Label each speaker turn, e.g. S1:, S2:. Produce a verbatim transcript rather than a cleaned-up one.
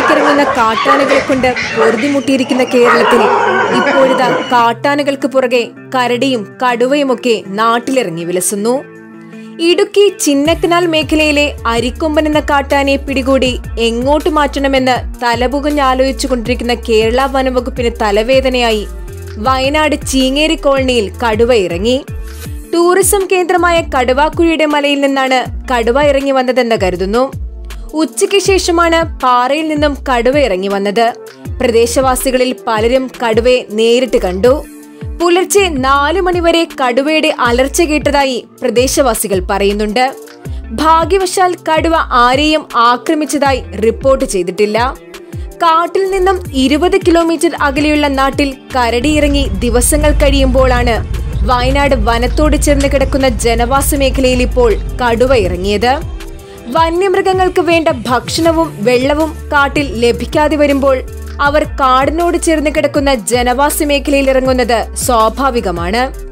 S1: വേട്ടയ്ക്കിറങ്ങുന്ന കാട്ടാനകളെ കൊണ്ട് പൊറുതിമുട്ടിയിരിക്കുന്ന കേരളത്തിൽ ഇപ്പോഴിതാ കാട്ടാനകൾക്ക് പുറകെ കരടിയും കടുവയുമൊക്കെ നാട്ടിലിറങ്ങി വിലസുന്നു. ഇടുക്കി ചിന്നക്കനാൽ മേഖലയിലെ അരിക്കൊമ്പൻ എന്ന കാട്ടാനയെ പിടികൂടി എങ്ങോട്ട് മാറ്റണമെന്ന് തലപുകഞ്ഞാലോചിച്ചുകൊണ്ടിരിക്കുന്ന കേരള വനംവകുപ്പിന് തലവേദനയായി വയനാട് ചീങ്ങേരി കോളനിയിൽ കടുവ ഇറങ്ങി. ടൂറിസം കേന്ദ്രമായ കടുവാക്കുഴിയുടെ മലയിൽ നിന്നാണ് കടുവ ഇറങ്ങി വന്നതെന്ന് കരുതുന്നു. ഉച്ചയ്ക്ക് ശേഷമാണ് പാറയിൽ നിന്നും കടുവ ഇറങ്ങി വന്നത്. പ്രദേശവാസികളിൽ പലരും കടുവയെ നേരിട്ട് കണ്ടു. പുലർച്ചെ നാലു മണിവരെ കടുവയുടെ അലർച്ച കേട്ടതായി പ്രദേശവാസികൾ പറയുന്നുണ്ട്. ഭാഗ്യവശാൽ കടുവ ആരെയും ആക്രമിച്ചതായി റിപ്പോർട്ട് ചെയ്തിട്ടില്ല. കാട്ടിൽ നിന്നും ഇരുപത് കിലോമീറ്റർ അകലെയുള്ള നാട്ടിൽ കരടി ഇറങ്ങി ദിവസങ്ങൾ കഴിയുമ്പോഴാണ് വയനാട് വനത്തോട് ചേർന്ന് കിടക്കുന്ന ജനവാസ മേഖലയിൽ ഇപ്പോൾ കടുവ ഇറങ്ങിയത്. വന്യമൃഗങ്ങൾക്ക് വേണ്ട ഭക്ഷണവും വെള്ളവും കാട്ടിൽ ലഭിക്കാതെ വരുമ്പോൾ അവർ കാടിനോട് ചേർന്ന് കിടക്കുന്ന ജനവാസ മേഖലയിൽ ഇറങ്ങുന്നത് സ്വാഭാവികമാണ്.